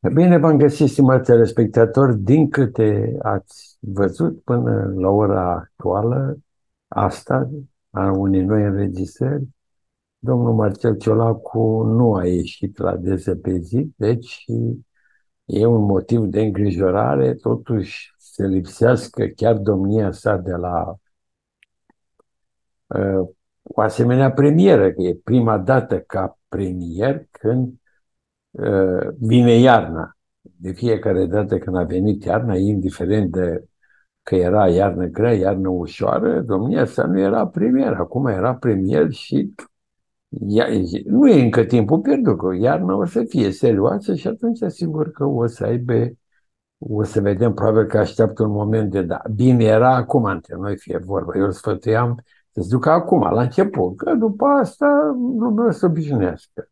Bine v-am găsit, stimați telespectatori. Din câte ați văzut până la ora actuală, asta, a unei noi înregistrări, domnul Marcel Ciolacu nu a ieșit la dezăpezit, deci e un motiv de îngrijorare, totuși să lipsească chiar domnia sa de la o asemenea premieră, că e prima dată ca premier când vine iarna. De fiecare dată când a venit iarna, indiferent de că era iarnă grea, iarnă ușoară, domnia sa nu era premier. Acum era premier și nu e încă timpul pierdut, că iarna o să fie serioasă și atunci sigur că o să vedem, probabil că așteaptă un moment de da. Bine era acum între noi fie vorba. Eu îl sfătuiam să se ducă acum, la început, că după asta lumea o să obișnuiască.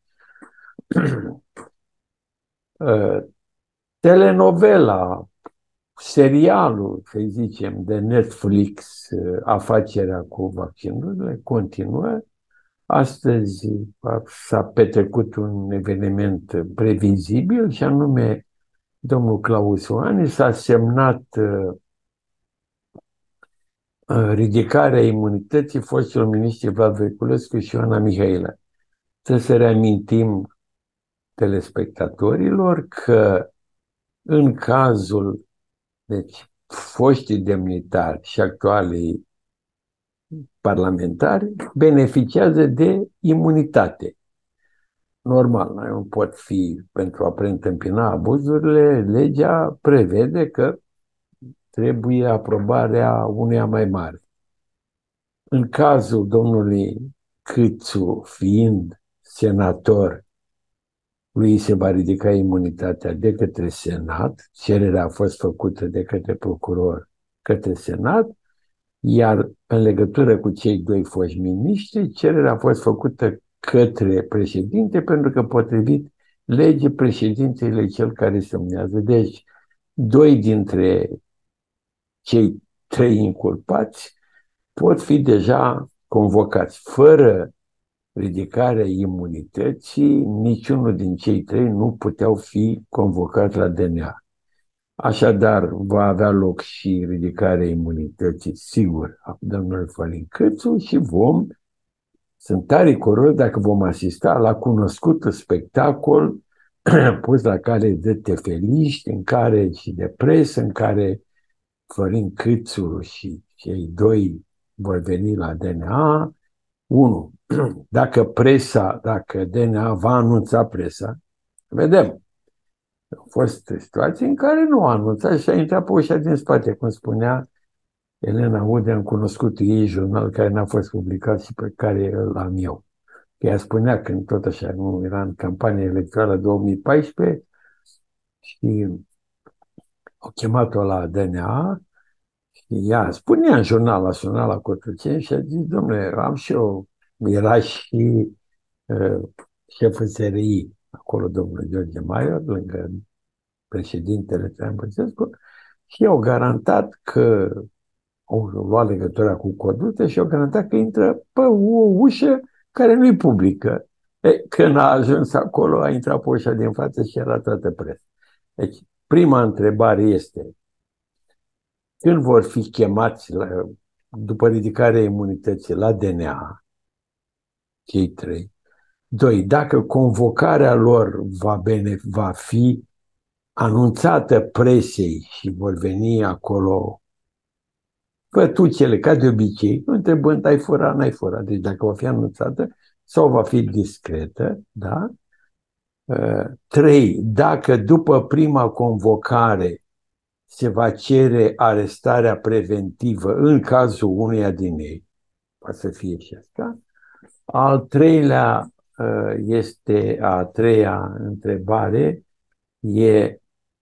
Telenovela, serialul, să zicem, de Netflix, afacerea cu vaccinurile, continuă. Astăzi s-a petrecut un eveniment previzibil și anume domnul Claus Iohannis s-a semnat ridicarea imunității fostilor miniștri Vlad Voiculescu și Ioana Mihaela. Trebuie să reamintim telespectatorilor că în cazul, deci, foștii demnitari și actualii parlamentari beneficiază de imunitate. Normal, nu pot fi pentru a preîntâmpina abuzurile, legea prevede că trebuie aprobarea uneia mai mare. În cazul domnului Câțu, fiind senator, lui se va ridica imunitatea de către Senat, cererea a fost făcută de către procuror către Senat, iar în legătură cu cei doi foști miniștri, cererea a fost făcută către președinte, pentru că potrivit legii, președintele e cel care semnează. Deci, doi dintre cei trei inculpați pot fi deja convocați. Fără ridicarea imunității, niciunul din cei trei nu puteau fi convocați la DNA. Așadar, va avea loc și ridicarea imunității, sigur, a domnului Florin Câțu și sunt tare curios dacă vom asista la cunoscutul spectacol pus la cale de tefeliști, în care și de presă, în care Florin Câțu și cei doi vor veni la DNA. Unu, dacă DNA va anunța presa, vedem. Au fost situații în care nu a anunțat și a intrat pe ușa din spate, cum spunea Elena Udea în cunoscutul ei jurnal care n-a fost publicat și pe care îl am eu. Ea spunea când tot așa nu era în campania electorală 2014 și au chemat-o la DNA și ea spunea în jurnal, la sunat la Cotroceni și a zis, domnule, am și eu, era și șeful SRI, acolo domnul George Maier, lângă președintele Traian Băsescu, și au garantat că au luat legătura cu Codruță și au garantat că intră pe o ușă care nu-i publică. Când a ajuns acolo, a intrat pe ușa din față și era toată presa. Deci, prima întrebare este, când vor fi chemați după ridicarea imunității la DNA, cei trei? Doi, dacă convocarea lor va fi anunțată presei și vor veni acolo pătucele, ca de obicei, întrebând, ai furat, n-ai furat. Deci dacă va fi anunțată sau va fi discretă, da? Trei, dacă după prima convocare se va cere arestarea preventivă în cazul uneia din ei, poate să fie și asta. Al treilea a treia întrebare e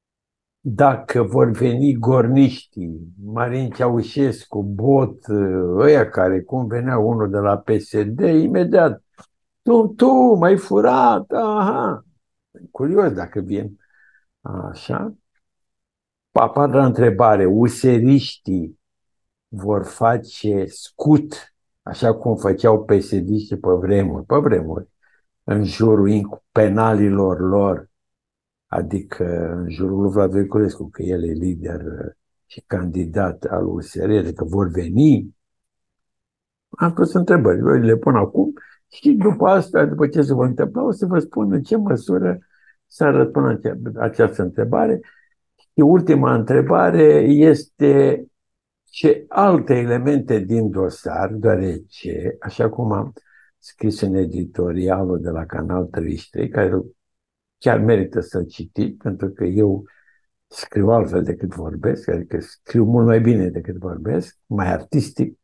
dacă vor veni gorniștii, Marin Ceaușescu, Bot, ăia care, cum venea unul de la PSD, imediat, tu m-ai furat, aha. Curios dacă vin așa. A patra întrebare, useriștii vor face scut, așa cum făceau PSD-știi pe vremuri, în jurul penalilor lor, adică în jurul lui Vlad Voiculescu, că el e lider și candidat al USR, adică vor veni. Am pus întrebări, eu le pun acum și după asta, după ce se va întâmpla, o să vă spun în ce măsură s-a răspuns această întrebare. Și ultima întrebare este ce alte elemente din dosar, deoarece, așa cum am scris în editorialul de la Canal 33, care chiar merită să-l citiți, pentru că eu scriu altfel decât vorbesc, adică scriu mult mai bine decât vorbesc, mai artistic.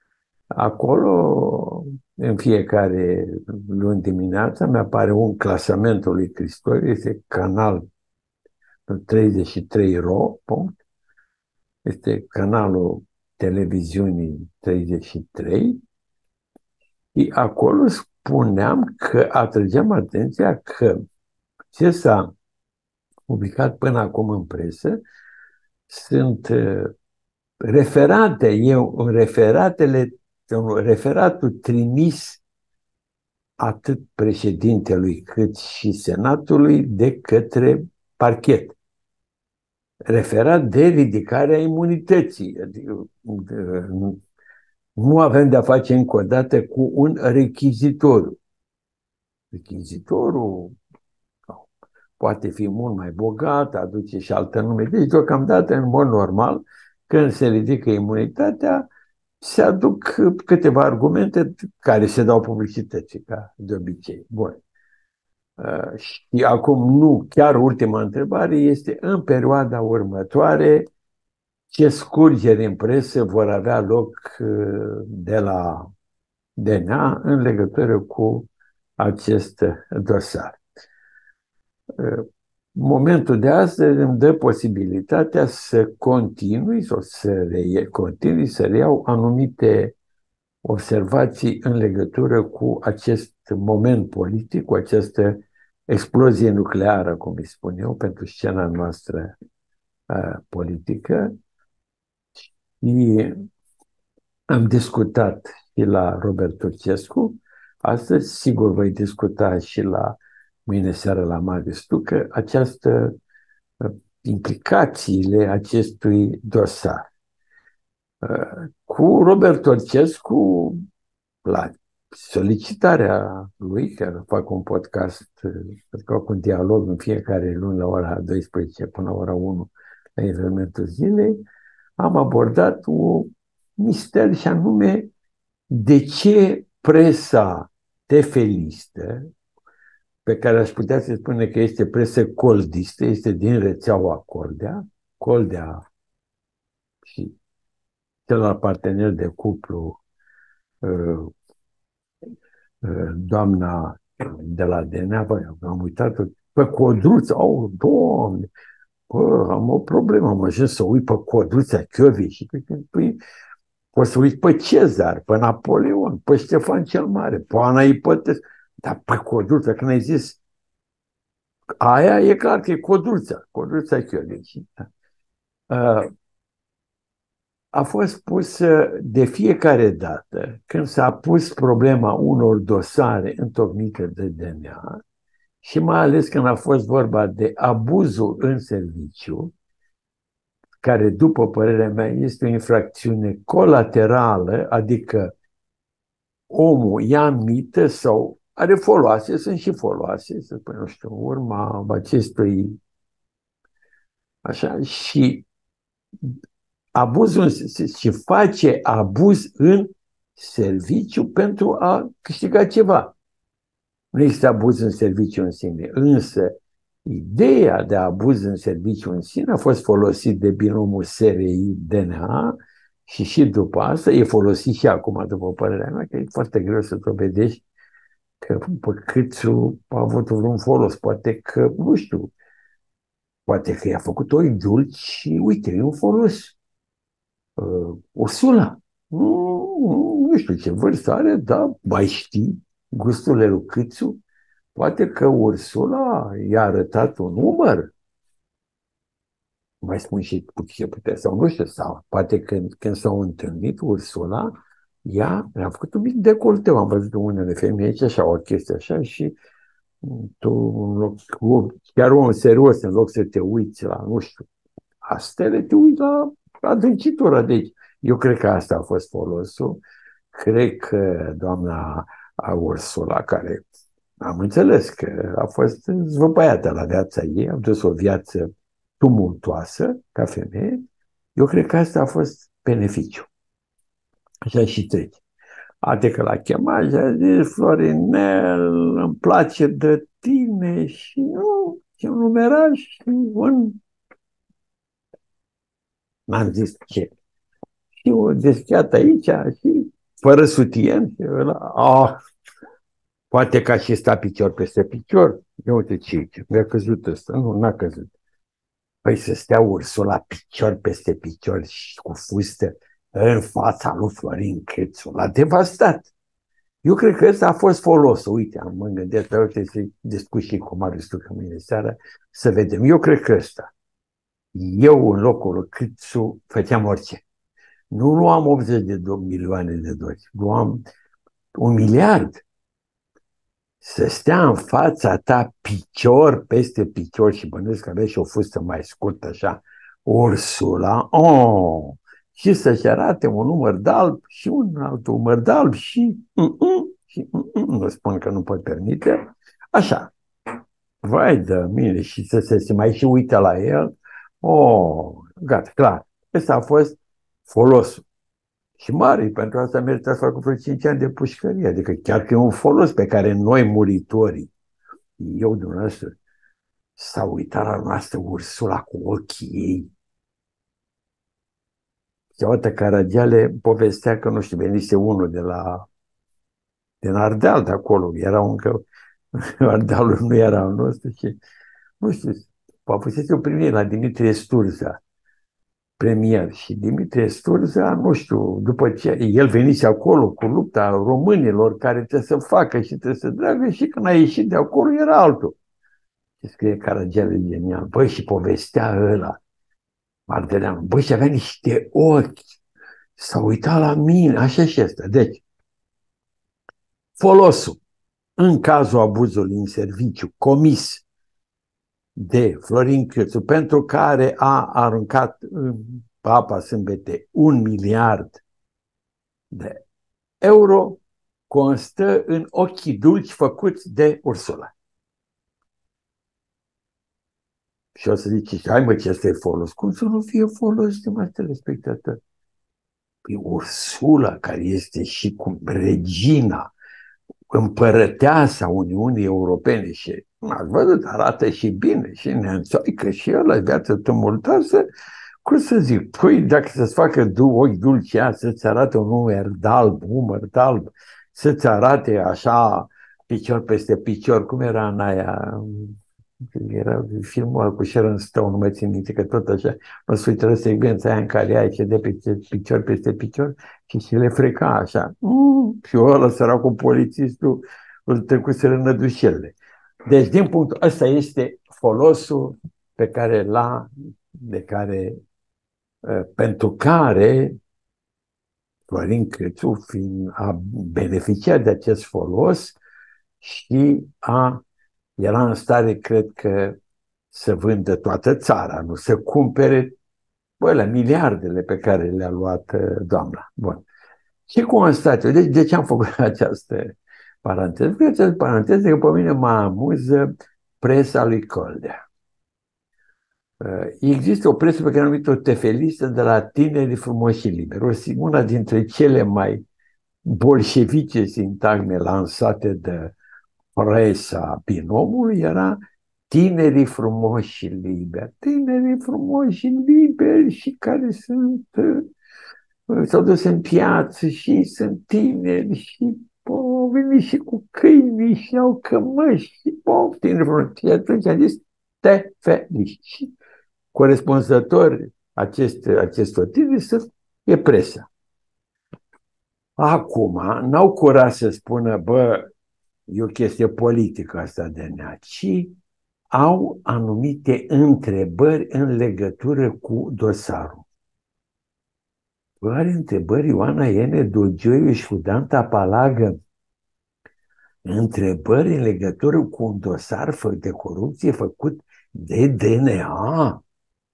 Acolo, în fiecare luni dimineața, mi-apare un clasamentul lui Cristori, este Canal 33 RO, punct. Este canalul televiziunii 33 și acolo spuneam că atrăgeam atenția că ce s-a publicat până acum în presă sunt referate, referatul trimis atât președintelui cât și senatului de către parchet. Referat de ridicarea imunității. Adică, nu avem de-a face încă o dată cu un rechizitoriu. Rechizitorul poate fi mult mai bogat, aduce și altă nume. Deci, deocamdată, în mod normal, când se ridică imunitatea, se aduc câteva argumente care se dau publicității, ca de obicei. Bun. Și acum, nu, chiar ultima întrebare este, în perioada următoare, ce scurgeri în presă vor avea loc de la DNA în legătură cu acest dosar. Momentul de astăzi îmi dă posibilitatea să continui sau continui să reiau anumite observații în legătură cu acest moment politic, cu această explozie nucleară, cum îi spun eu, pentru scena noastră politică. Și am discutat și la Robert Turcescu, astăzi sigur voi discuta și mâine seară la Marius Tucă implicațiile acestui dosar. Cu Robert Turcescu, la solicitarea lui, care fac un podcast, fac un dialog în fiecare luni la ora 12 până la ora 1 la evenimentul zilei, am abordat un mister și anume de ce presa tefelistă, pe care aș putea să spune că este presă coldistă, este din rețeaua Coldea și celălalt partener de cuplu, doamna de la DNA, am uitat, pe Codruța, Doamne, am o problemă, am ajuns să uit pe Codruța și păi, poți să uiți pe Cezar, pe Napoleon, pe Ștefan cel Mare, pe Ana Ipătescu, dar pe Codruța, când ai zis aia, e clar că e Codruța Chioveși. A fost pusă de fiecare dată când s-a pus problema unor dosare întocmite de DNA și mai ales când a fost vorba de abuzul în serviciu, care, după părerea mea, este o infracțiune colaterală, adică omul ia mită sau are foloase, sunt și foloase, să spun, nu știu, urma acestui, așa, și abuzul și face abuz în serviciu pentru a câștiga ceva. Nu există abuz în serviciu în sine, însă ideea de abuz în serviciu în sine a fost folosit de binomul SRI-DNA și după asta e folosit și acum, după părerea mea, că e foarte greu să dovedești că Câțu a avut vreun folos, poate că, nu știu, poate că i-a făcut o idult și uite, e un folos. Ursula, nu știu ce vârstă are, dar mai știi gusturile lui Câțu. Poate că Ursula i-a arătat un număr, mai spun și ce putea, sau nu știu, sau poate că când s-au întâlnit Ursula, ea a făcut un mic decolteu. Am văzut unele femei aici, așa, o chestie așa și Tu, chiar om serios, în loc să te uiți la, nu știu, stele, te uiți la adâncitura. Deci, eu cred că asta a fost folosul. Cred că doamna Ursula, care am înțeles că a fost zvăbăiată la viața ei, a dus o viață tumultoasă ca femeie, eu cred că asta a fost beneficiu. Așa și trece. Adică l-a chemat și a zis: Florinel, îmi place de tine și nu, și un numeraj și un... N-am zis ce. Și o deschiat aici și fără sutien și ăla, poate că și sta picior peste picior. Ia uite ce mi-a căzut ăsta. Nu, n-a căzut. Păi să stea Ursula picior peste picior și cu fustă în fața lui Florin Câțu. L-a devastat. Eu cred că ăsta a fost folosul. Uite, mă gândesc, uite, să discut și cu Marius Tucă mâine seara, să vedem. Eu cred că ăsta. Eu, în locul lui Câțu, făceam orice. Nu luam 80 de milioane de dolari, luam 1 miliard. Să stea în fața ta picior peste picior și bănuiesc că avea și o fustă mai scurtă așa, Ursula, și să-și arate un număr de alb și un alt număr de alb și nu spun că nu pot permite, așa, vai de mine, și să se mai și uite la el, gata, clar, ăsta a fost folosul. Și mare, pentru asta merită să facă vreo 5 ani de pușcărie. Adică chiar că e un folos pe care noi, muritorii, eu dumneavoastră, s-a uitat la noastră Ursula cu ochii ei. Și odată Caragiale povestea că, nu știu, venise unul din Ardeal de acolo. Era încă, Ardealul nu era al nostru și, nu știu, a fost o primire la Dimitrie Sturza, premier, și Dimitrie Sturza, nu știu, după ce el venise acolo cu lupta românilor care trebuie să facă și trebuie să dragă, și când a ieșit de acolo era altul. Și scrie Caragiale genial. Băi, și povestea ăla, Ardeleanu, băi, și avea niște ochi, s-a uitat la mine, așa și asta. Deci, folosul în cazul abuzului în serviciu comis de Florin Câțu, pentru care a aruncat în apa sâmbete 1 miliard de euro, constă în ochii dulci făcuți de Ursula. Și o să zici, hai mă, ce ăsta e folos? Cum să nu fie folos, stimați telespectatori? Păi Ursula, care este și cu regina, împărăteasa Uniunii Europene și, ați văzut, arată și bine și neînțoică și el, viață tumultoasă, cum să zic, păi dacă să-ți facă ochi dulci, să-ți arate un umăr de alb, să-ți arate așa picior peste picior, cum era în aia, era filmul cu Sharon Stone, nu mai țin minte, că tot așa, mă uită secvența aia în care ea ce de picior peste picior și le freca așa. Și ăla săracul polițistul îl trecuseră nădușelele. Deci, din punctul ăsta este folosul pe care pentru care Florin Câțu a beneficiat de acest folos și era în stare, cred că, să vândă toată țara, nu să cumpere la miliardele pe care le-a luat doamna. Bun. Ce constat eu? De ce am făcut această paranteză? Această paranteză că pe mine mă amuză presa lui Coldea. Există o presă pe care am numit-o tefelistă de la Tinerii Frumoși și Liberi. Una dintre cele mai bolșevice sintagme lansate de presa binomului era Tinerii Frumoși și Liberi. Tinerii Frumoși și Liberi și care s-au dus în piață și sunt tineri și au venit și cu câini și au cămăși și tineri frumoși. Și atunci am zis, te felicit. Și corespunzători acestor tineri e presa. Acum, n-au curaj să spună, e o chestie politică asta de nea, ci au anumite întrebări în legătură cu dosarul. Are întrebări Ioana Iene Dogioiu și cu Danta Palagă întrebări în legătură cu un dosar de corupție făcut de DNA.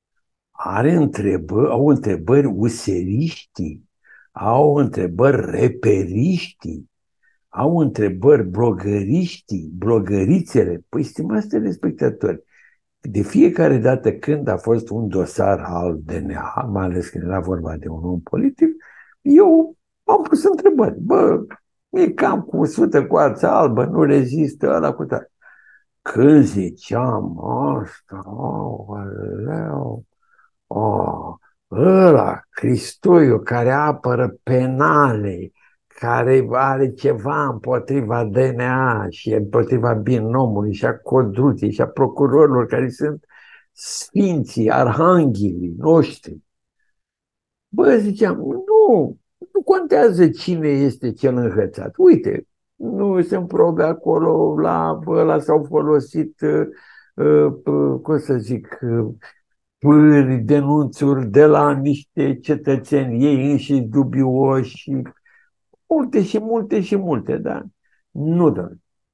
Au întrebări useriștii, au întrebări reperiștii, au întrebări blogăriștii, blogărițele. Păi, stimați telespectatori, de fiecare dată când a fost un dosar al DNA, mai ales când era vorba de un om politic, eu am pus întrebări. Bă, e cam cu 100 coarță albă, nu rezistă ăla cu tare. Când ziceam asta, aleu, oh, ăla, Cristoiu, care apără penale, care are ceva împotriva DNA și împotriva binomului și a Codruței și a procurorilor care sunt sfinții, arhanghelii noștri. Bă, ziceam, nu contează cine este cel înhățat. Uite, nu sunt probe acolo, la ăla s-au folosit, cum să zic, pâri, denunțuri de la niște cetățeni ei înșiși dubioși și multe și multe și multe, da? Nu, da.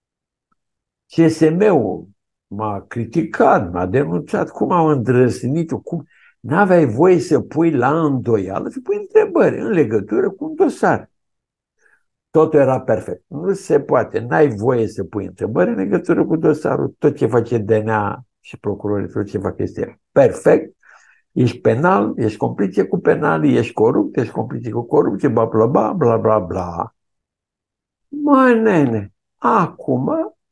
CSM-ul m-a criticat, m-a denunțat, cum au îndrăznit, cum n-aveai voie să pui la îndoială, să pui întrebări în legătură cu un dosar. Totul era perfect. Nu se poate, n-ai voie să pui întrebări în legătură cu dosarul, tot ce face DNA și procurorii, tot ce fac este perfect. Ești penal, ești complice cu penal, ești corupt, ești complice cu corupție, bla, bla, bla, bla, bla, bla. Mă, nene, acum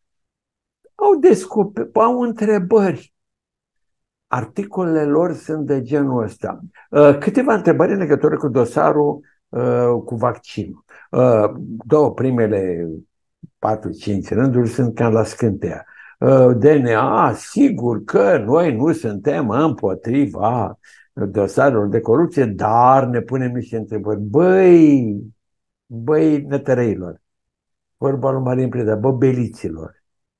au întrebări. Articolele lor sunt de genul ăsta. Câteva întrebări în legătură cu dosarul cu vaccinul. Primele 4-5 rânduri sunt cam la scânteia. DNA, sigur că noi nu suntem împotriva dosarul de corupție, dar ne punem niște întrebări. Băi, nătărăilor, vorba lui Marin Preda, bă, beliților.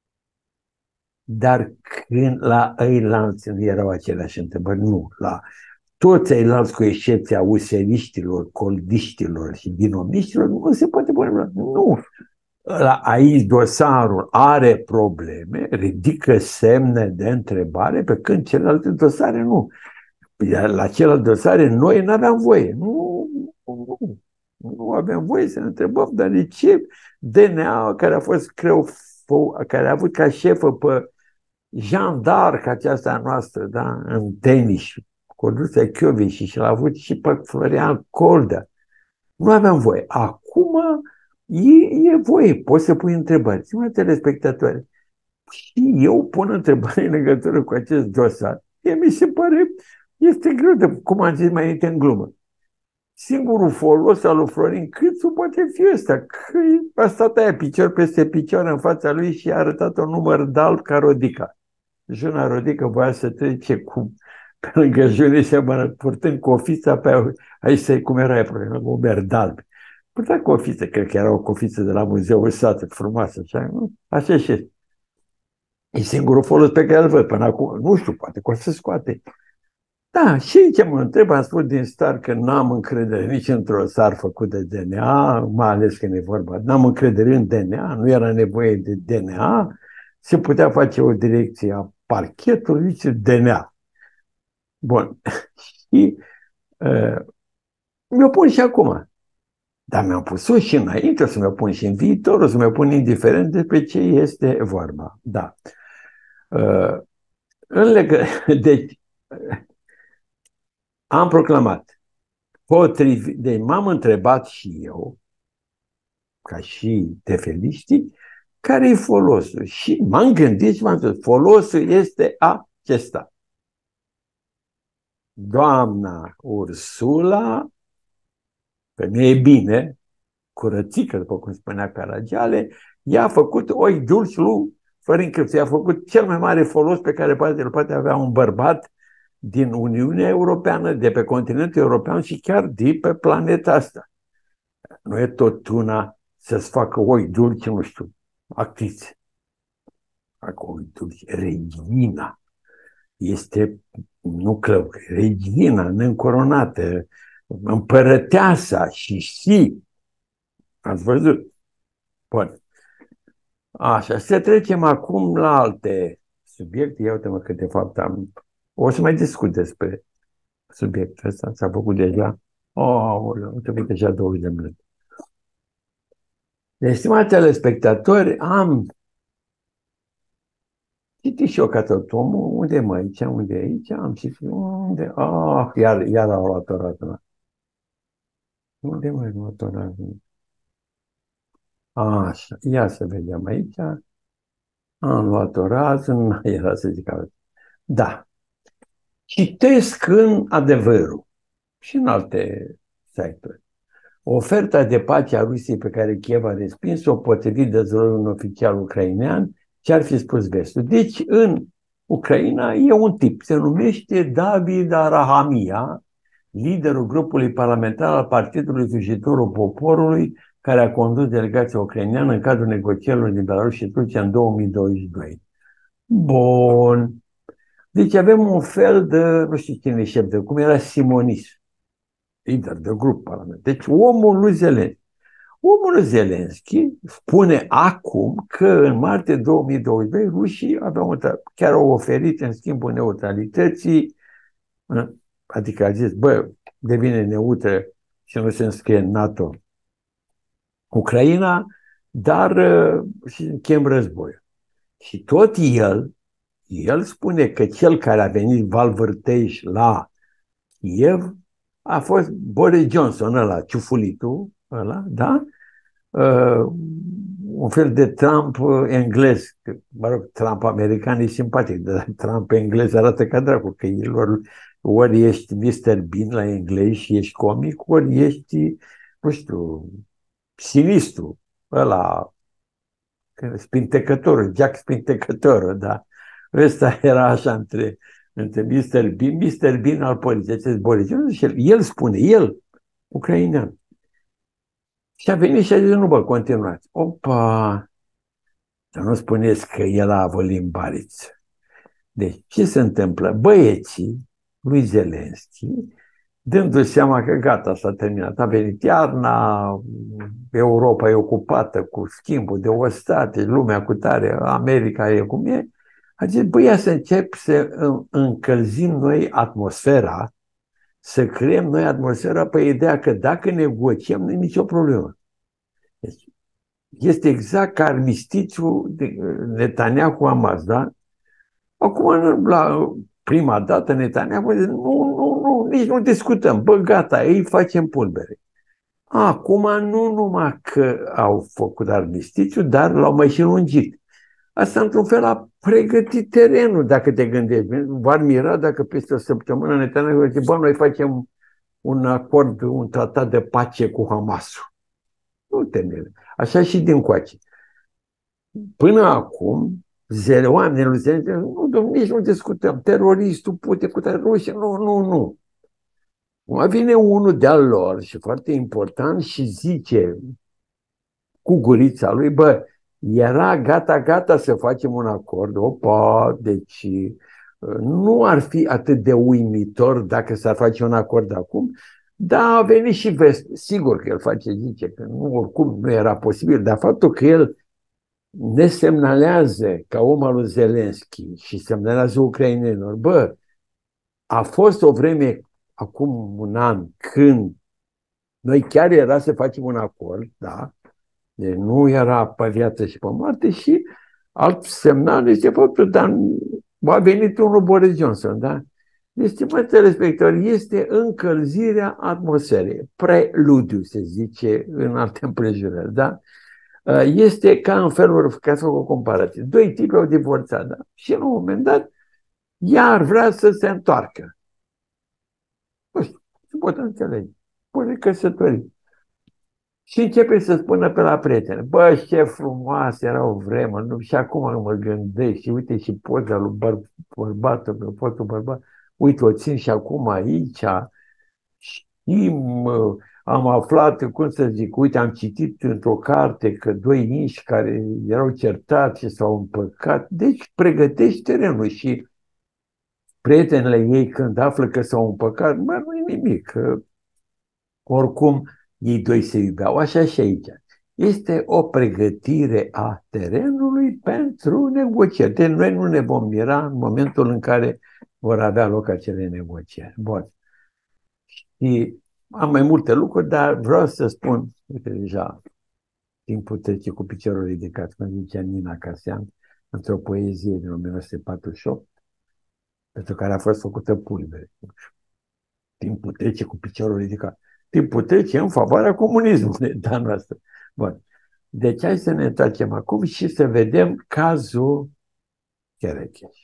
Dar când la ăilalți nu erau aceleași întrebări, nu, la toți ceilalți, cu excepția useriștilor, coldiștilor și binomiștilor, nu se poate pune. Nu. Aici dosarul are probleme, ridică semne de întrebare, pe când celelalte dosare nu. Iar la celelalte dosare noi nu aveam voie. Nu aveam voie să ne întrebăm, dar de ce DNA, care a fost care a avut ca șefă pe Jeanne d'Arc, aceasta noastră, da, în tenis, Codruța Chioveși, și l-a avut și pe Florian Coldea. Nu aveam voie. Acum e voie, poți să pui întrebări. Ține telespectatori. Și eu pun întrebări în legătură cu acest dosar. Mi se pare, este greu de, cum am zis mai înainte în glumă. Singurul folos al lui Florin Câțu poate fi ăsta, că a stat aia picior peste picior în fața lui și a arătat un număr d'alb ca Rodica. Juna Rodica voia să trece pe lângă June și purtând cofița pe aici, cum era aia, cu merdalb. Purta cofiță, cred că era o cofiță de la Muzeul Sat, frumoasă, așa, nu? Așa și este. E singurul folos pe care îl văd până acum. Nu știu, poate că o să scoate. Da, și ce mă întreb, am spus din start că n-am încredere nici într-o sar făcut de DNA, mai ales când e vorba, n-am încredere în DNA, nu era nevoie de DNA, se putea face o direcție a parchetului, nici DNA. Bun. Și mi-o pun și acum. Dar mi-am pus-o și înainte, o să mi-o pun și în viitor, o să mi-o pun indiferent despre ce este vorba. Da. Deci, am proclamat. Deci m-am întrebat și eu, ca și tefeliștii, care e folosul? Și m-am gândit și m-am zis, folosul este acesta. Doamna Ursula, femeie bine, curățică, după cum spunea Caragiale, i-a făcut oi dulci lui Florin Câțu. I-a făcut cel mai mare folos pe care îl poate avea un bărbat din Uniunea Europeană, de pe continentul european și chiar de pe planeta asta. Nu e tot una să-ți facă oi dulci, nu știu, actrițe. Facă oi dulci. Regina este, nu clău, regina neîncoronată, împărăteasa și. Ați văzut? Bun. Așa, să trecem acum la alte subiecte. Ia uite-mă că de fapt o să mai discut despre subiectul ăsta. S-a făcut deja. Oh, uite, deja 20 de minute. Deci, stimați telespectatori, am citit și eu ca tot omul. Unde mă aici? Unde aici? Am citit. Unde? Iar au luat o rată. Unde mai luat o rată? Așa, ia să vedem aici. Am luat o rază, nu era să zic altceva. Da. Citesc în Adevărul și în alte site-uri. Oferta de pace a Rusiei pe care Kiev a respins-o, potrivit dezvăluirii oficial ucrainean, ce ar fi spus vestul. Deci, în Ucraina e un tip, se numește David Arahamia, liderul grupului parlamentar al Partidului Slujitorul Poporului, care a condus delegația ucraineană în cadrul negocierilor din Belarus și Turcia în 2022. Bun. Deci avem un fel de, nu știu cine e șef de, cum era Simonis, lider de grup parlamentar. Deci omul lui Zelenski. Omul lui Zelenski spune acum că în martie 2022 rușii chiar au oferit în schimbul neutralității, adică a zis, devine neutră și nu se înscrie în NATO Ucraina, dar și închem războiul. Și tot el spune că cel care a venit valvârteiș la Kiev a fost Boris Johnson, ăla, ciufulitul ăla, da? Un fel de Trump englez. Mă rog, Trump american e simpatic, dar Trump englez arată ca dracu, că ori ești Mr. Bean la englez și ești comic, ori ești, nu știu, sinistru, ăla, spintecătorul, Jack Spintecătorul, da? Ăsta era așa între Mr. Bean al poliției, acest Boris Johnson, el spune, ucrainean. Și a venit și a zis, nu, continuați. Opa! Să nu spuneți că el a avut limbariță. Deci, ce se întâmplă? Băieții lui Zelenski, dându-și seama că gata, s-a terminat, a venit iarna, Europa e ocupată cu schimbul de ostate, lumea cu tare, America e cum e, a zis, ia să încep să încălzim noi atmosfera, să creăm noi atmosfera pe ideea că dacă negociem, nu e nicio problemă. Deci, este exact ca armistițiul de Netanyahu-Hamas, da? Acum, la prima dată, Netanyahu a zis, nu, nici nu discutăm, gata, ei facem pulbere. Acum nu numai că au făcut armistițiu, dar l-au mai și lungit. Asta, într-un fel, a pregătit terenul, dacă te gândești. V-ar mira dacă peste o săptămână Netanyahu zice, noi facem un acord, un tratat de pace cu Hamasul. Nu te mire. Așa și din coace. Până acum, oamenii lui Zelenski, nici nu discutăm. Teroristul, Putin cu Rusia, nu. Mai vine unul de-al lor și foarte important și zice cu gurița lui, era gata să facem un acord. Opa, deci nu ar fi atât de uimitor dacă s-ar face un acord acum, dar a venit și vest. Sigur că el zice că oricum nu era posibil, dar faptul că el ne semnalează ca om al lui Zelenski și semnalează ucrainenilor, a fost o vreme acum un an când noi chiar era să facem un acord, da? Deci nu era pe viață și pe moarte și alt semnal este faptul, dar a venit unul Boris Johnson, da? Deci, stimați telespectatori, este încălzirea atmosferei, preludiu, se zice în alte împrejurări, da? Este ca în felul, ca să fac o comparație. Doi tipi au divorțat, da? Și la un moment dat, iar vrea să se întoarcă. Nu știu, se pot înțelege. Pune căsătorii. Și începe să spună pe la prietene, ce frumoasă era o vreme, și acum mă gândesc, și uite și poza lui bărbatul, fostul bărbat, uite, o țin și acum aici, și am aflat, cum să zic, uite, am citit într-o carte că doi inși care erau certați și s-au împăcat, deci pregătești terenul și prietenele ei când află că s-au împăcat, nu e nimic, că oricum ei doi se iubeau, așa și aici. este o pregătire a terenului pentru negocieri. Deci noi nu ne vom mira în momentul în care vor avea loc acele negocieri. Bun. Și am mai multe lucruri, dar vreau să spun, uite, deja timpul trece cu piciorul ridicat, cum zicea Nina Casean, într-o poezie din 1948, pentru care a fost făcută pulbere. Timpul trece cu piciorul ridicat. Timpul trece în favoarea comunismului, da, noastră. Bun. Deci hai să ne întoarcem acum și să vedem cazul Cherecheș.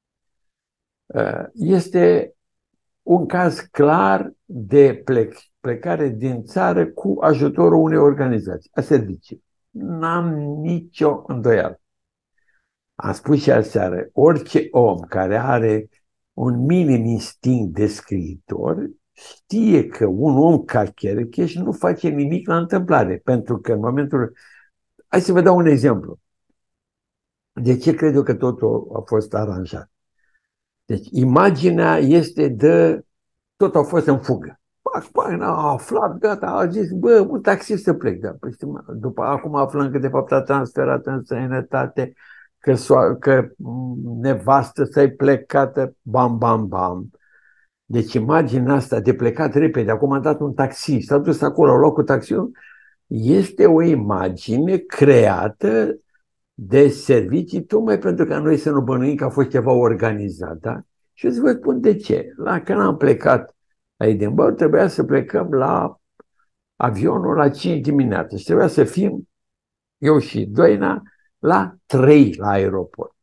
Este un caz clar de plecare din țară cu ajutorul unei organizații, a serviciului. N-am nicio îndoială. Am spus și aseară, orice om care are un minim instinct de scriitor știe că un om ca Cherecheș nu face nimic la întâmplare, pentru că în momentul... Hai să vă dau un exemplu. De ce cred eu că totul a fost aranjat? Deci imaginea este de... Tot a fost în fugă. A aflat, gata, a zis, bă, un taxi să plec. Da. Păi, după acum aflăm că de fapt a transferat în străinătate, că nevastă să-i plecată, bam, bam, bam. Deci imaginea asta de plecat repede, acum a dat un taxi, s-a dus acolo, a luat cu taxiul, este o imagine creată de servicii, tocmai pentru ca noi să nu bănuim că a fost ceva organizat. Da? Și o să vă spun de ce. Când am plecat la Edinburgh, trebuia să plecăm la avionul la 5 dimineața și trebuia să fim, eu și Doina, la 3 la aeroport.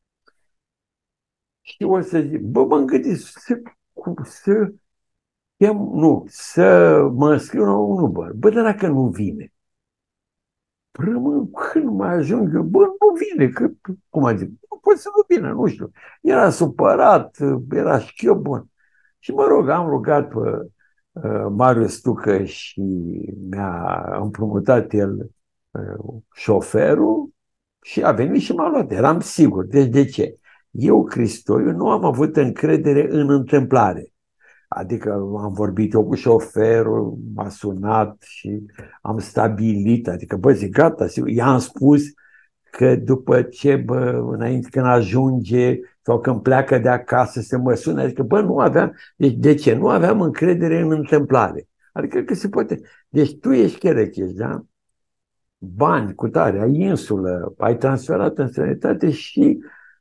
Și o să zic, bă, m-am gândit să mă înscriu la un Uber. Bă, dar dacă nu vine? Rămân, când mai ajung eu, bă, nu vine, că, cum a zis, nu poate să nu vină, nu știu. Era supărat, era șchiop bun. Și mă rog, am rugat pe Marius Tucă și mi-a împrumutat el șoferul și a venit și m-a luat. Eram sigur. Deci de ce? Eu, Cristoiu, nu am avut încredere în întâmplare. Adică am vorbit eu cu șoferul, m-a sunat și am stabilit, adică bă, zic, gata, i-am spus că după ce, bă, înainte când ajunge sau când pleacă de acasă să mă sune, adică bă, nu aveam, deci de ce? Nu aveam încredere în întâmplare. Adică că se poate, deci tu ești Cherecheș, da? Bani, cu tare, ai insulă, ai transferat în străinătate și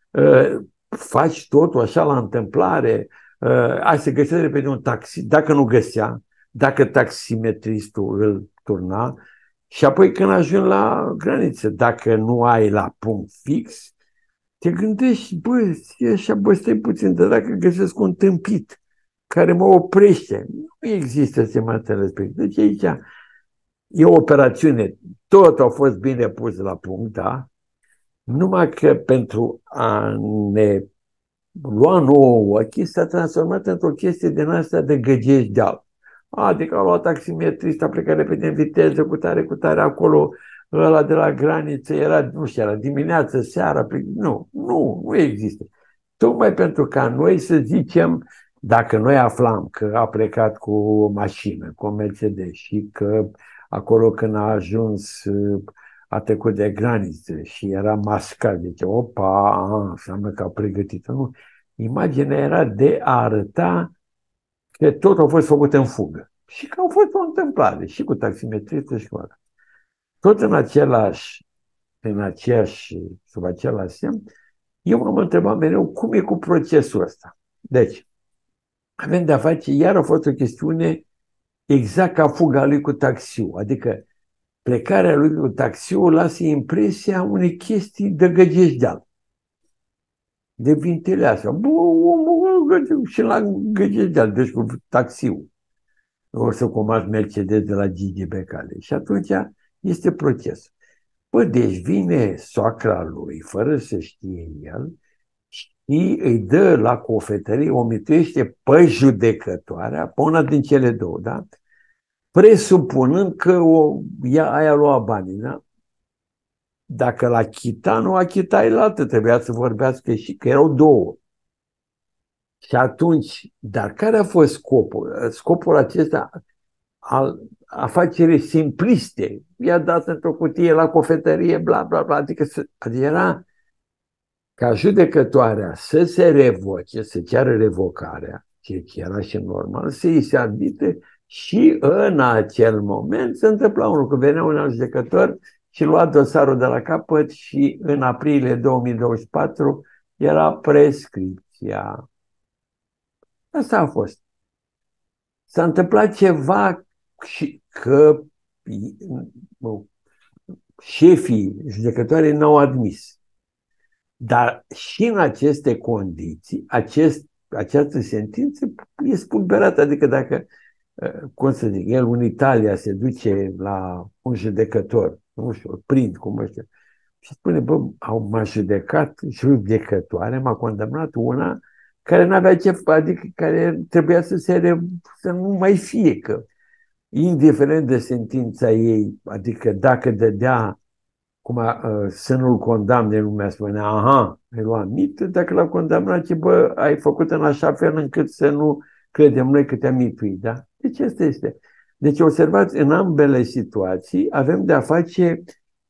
faci totul așa la întâmplare, hai să găsești repede un taxi, dacă nu găsea, dacă taximetristul îl turna, și apoi când ajungi la graniță, dacă nu ai la punct fix, te gândești, bă, așa, bă, stai puțin, dar dacă găsesc un tâmpit care mă oprește, nu există semația respectivă. Deci aici e o operațiune, tot a fost bine pus la punct, da? Numai că pentru a ne lua nouă ochii s-a transformat într-o chestie din asta de găgești de-al. Adică a luat taximetrist, a plecat repede în viteză, cu tare acolo, ăla de la graniță, era, nu știu, era dimineață, seara, nu există. Tocmai pentru ca noi să zicem, dacă noi aflam că a plecat cu o mașină, cu o Mercedes și că acolo când a ajuns a trecut de graniță și era mascat, zice, opa, înseamnă că a pregătit. Nu. Imaginea era de a arăta că tot a fost făcut în fugă și că a fost o întâmplare și cu taximetristul și cu ăla. Tot sub același semn, eu m-am întrebat mereu cum e cu procesul ăsta. Deci, avem de-a face, iar a fost o chestiune exact ca fuga lui cu taxiul, adică plecarea lui cu taxiul lasă impresia unei chestii de găgești-deal, de vintileasă. Bă, omul și la găgești-deal, deci cu taxiul. O să comand Mercedes de la Gigi Becali. Și atunci este procesul. Bă, deci vine soacra lui, fără să știe el, și îi dă la cofetărie, o mituiește pe judecătoarea, pe una din cele două, da? Presupunând că ea aia lua banii, da? Dacă l-a chita, nu a chita el altă, trebuia să vorbească și că erau două. Și atunci, dar care a fost scopul? Scopul acesta, afaceri simpliste. I-a dat într-o cutie la cofetărie, bla, bla, bla. Adică era ca judecătoarea să se revoce, să ceară revocarea, ceea ce era și normal, să îi se admite și în acel moment se întâmpla unul, că venea un alt judecător și lua dosarul de la capăt și în aprilie 2024 era prescripția. Asta a fost. S-a întâmplat ceva și că șefii judecătorii n-au admis. Dar și în aceste condiții, această sentință e spulberată. Adică dacă, cum să zic, el în Italia se duce la un judecător, nu știu, îl prind cum ăștia, și spune, bă, m-a judecat, judecătoare, m-a condamnat una care n-avea ce, adică care trebuia să nu mai fie, că indiferent de sentința ei, adică dacă dădea să nu-l condamne, lumea spunea, aha, ai luat mită, dacă l-a condamnat, ce bă, ai făcut în așa fel încât să nu credem noi că te-a mituit, da? Deci asta este. Deci observați, în ambele situații avem de-a face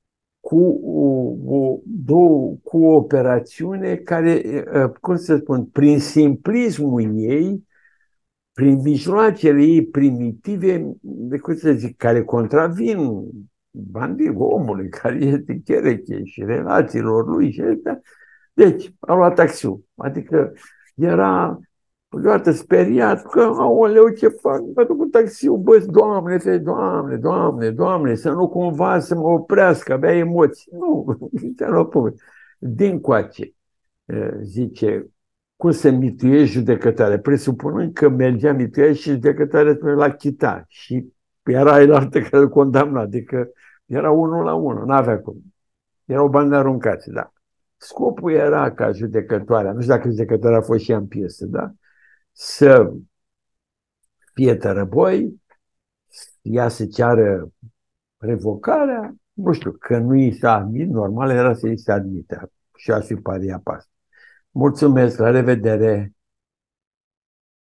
cu o operațiune care, cum să spun, prin simplismul ei, prin mijloacele ei primitive, de cum să zic, care contravin bandii omului, care este chereche și relațiilor lui și astea. Deci, a luat taxiul. Adică era deodată speriat că, aoleu, ce fac? Mă duc cu taxiul, bă, Doamne, Doamne, Doamne, Doamne, să nu cumva să mă oprească, avea emoții. Nu, din coace, zice, cum se mituiește judecătoare, presupunând că mergea mituiește și judecătoare la chita și era el altă care îl condamna, adică era 1-1, n-avea cum. Erau bani aruncați, da. Scopul era ca judecătoarea, nu știu dacă judecătoarea a fost și ea în piesă, da? Să fie tărăboi, ea să ceară revocarea, nu știu, că nu i s-a admit, normal era să i se admite și a fi paria pas. Mulțumesc, la revedere!